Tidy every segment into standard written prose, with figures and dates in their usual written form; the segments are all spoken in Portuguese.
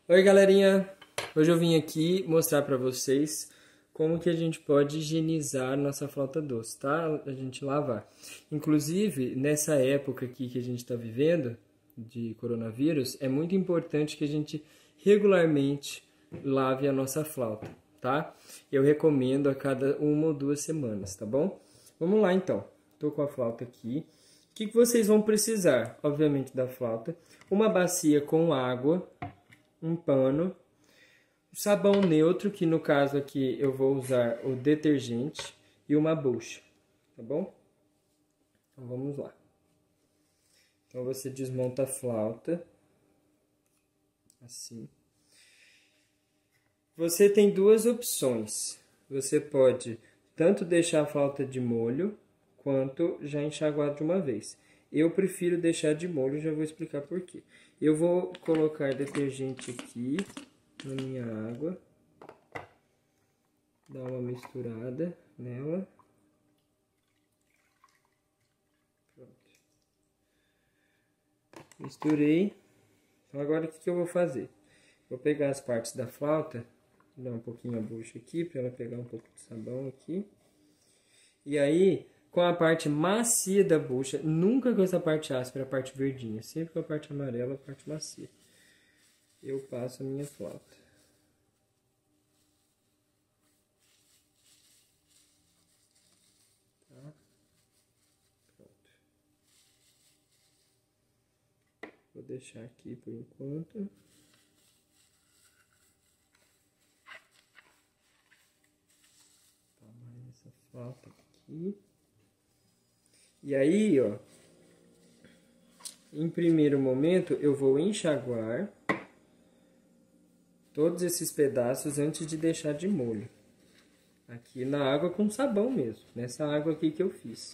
Oi galerinha, hoje eu vim aqui mostrar pra vocês como que a gente pode higienizar nossa flauta doce, tá? A gente lavar. Inclusive, nessa época aqui que a gente está vivendo, de coronavírus, é muito importante que a gente regularmente lave a nossa flauta, tá? Eu recomendo a cada 1 ou 2 semanas, tá bom? Vamos lá então, tô com a flauta aqui. O que vocês vão precisar? Obviamente da flauta, uma bacia com água, um pano, sabão neutro, que no caso aqui eu vou usar o detergente, e uma bucha, tá bom? Então vamos lá. Então você desmonta a flauta, assim. Você tem duas opções. Você pode tanto deixar a flauta de molho, quanto já enxaguar de uma vez. Eu prefiro deixar de molho, já vou explicar por quê. Eu vou colocar detergente aqui na minha água, dar uma misturada nela. Pronto. Misturei. Então agora o que eu vou fazer? Vou pegar as partes da flauta, dar um pouquinho a bucha aqui, para ela pegar um pouco de sabão aqui. E aí, com a parte macia da bucha, nunca com essa parte áspera, a parte verdinha, sempre com a parte amarela, a parte macia, eu passo a minha flauta. Tá? Pronto. Vou deixar aqui por enquanto. Tamanho essa flauta aqui. E aí, ó, em primeiro momento eu vou enxaguar todos esses pedaços antes de deixar de molho. Aqui na água com sabão mesmo, nessa água aqui que eu fiz.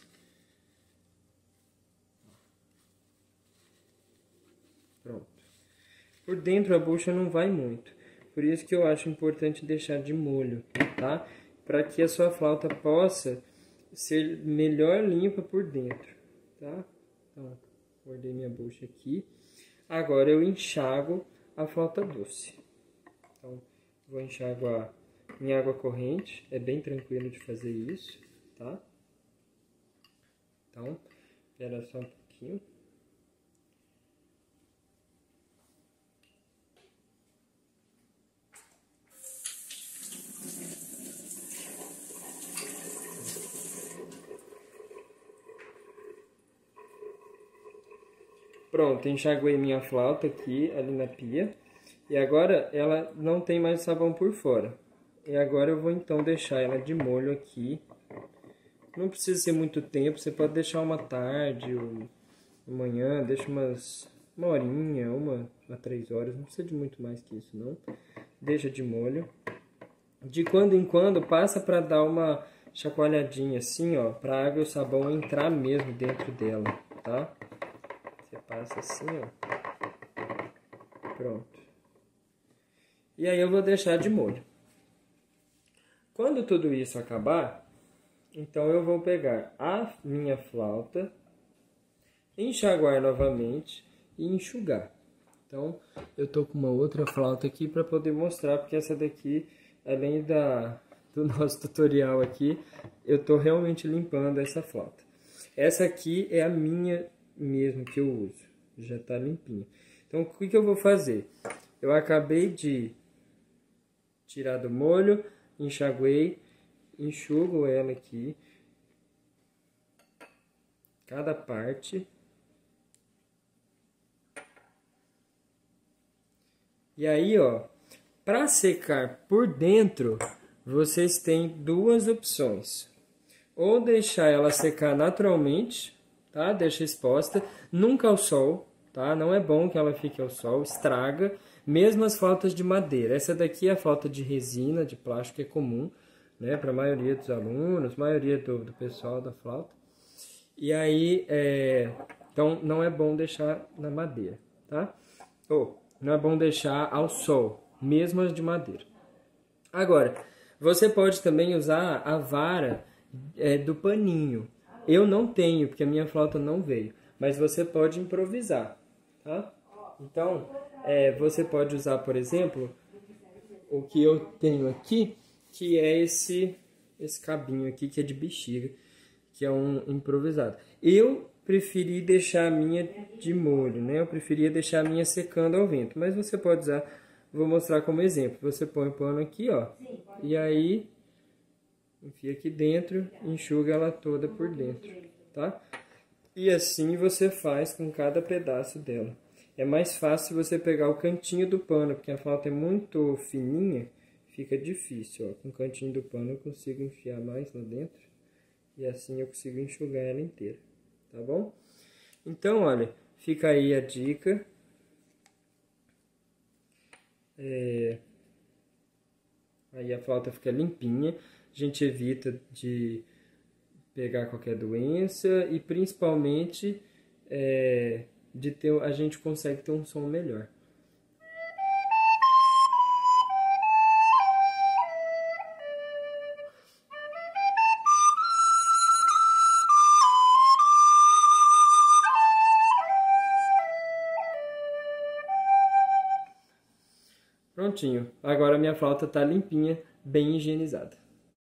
Pronto. Por dentro a bucha não vai muito, por isso que eu acho importante deixar de molho, tá? Para que a sua flauta possa ser melhor limpa por dentro, tá? Então, guardei minha bucha aqui. Agora eu enxago a flauta doce. Então, vou enxaguar em água corrente, é bem tranquilo de fazer isso, tá? Então, espera só um pouquinho. Pronto, enxaguei minha flauta aqui, ali na pia. E agora ela não tem mais sabão por fora. E agora eu vou então deixar ela de molho aqui. Não precisa ser muito tempo, você pode deixar uma tarde ou amanhã, deixa uma horinha, 1 a 3 horas, não precisa de muito mais que isso não. Deixa de molho. De quando em quando passa para dar uma chacoalhadinha assim, ó, para a água e o sabão entrar mesmo dentro dela, tá? Você passa assim, ó. Pronto. E aí eu vou deixar de molho. Quando tudo isso acabar, então eu vou pegar a minha flauta, enxaguar novamente e enxugar. Então eu tô com uma outra flauta aqui para poder mostrar, porque essa daqui, além do nosso tutorial aqui, eu tô realmente limpando essa flauta. Essa aqui é a minha mesmo que eu uso, já tá limpinha. Então o que eu vou fazer? Eu acabei de tirar do molho, enxaguei, enxugo ela aqui, cada parte. E aí, ó, para secar por dentro, vocês têm duas opções. Ou deixar ela secar naturalmente, tá? Deixa exposta, nunca ao sol, tá? Não é bom que ela fique ao sol, estraga. Mesmo as flautas de madeira. Essa daqui é a flauta de resina, de plástico, que é comum, né, para a maioria dos alunos, maioria do pessoal da flauta. E aí, então não é bom deixar na madeira, tá? Ou não é bom deixar ao sol, mesmo as de madeira. Agora, você pode também usar a vara do paninho. Eu não tenho, porque a minha flauta não veio, mas você pode improvisar, tá? Então, você pode usar, por exemplo, o que eu tenho aqui, que é esse cabinho aqui, que é de bexiga, que é um improvisado. Eu preferi deixar a minha de molho, né? Eu preferia deixar a minha secando ao vento, mas você pode usar, vou mostrar como exemplo. Você põe o pano aqui, ó, e aí enfia aqui dentro, enxuga ela toda por dentro, tá? E assim você faz com cada pedaço dela. É mais fácil você pegar o cantinho do pano, porque a flauta é muito fininha, fica difícil, ó. Com o cantinho do pano eu consigo enfiar mais lá dentro e assim eu consigo enxugar ela inteira, tá bom? Então, olha, fica aí a dica. Aí a flauta fica limpinha, a gente evita de pegar qualquer doença e principalmente a gente consegue ter um som melhor. Prontinho, agora minha flauta está limpinha, bem higienizada.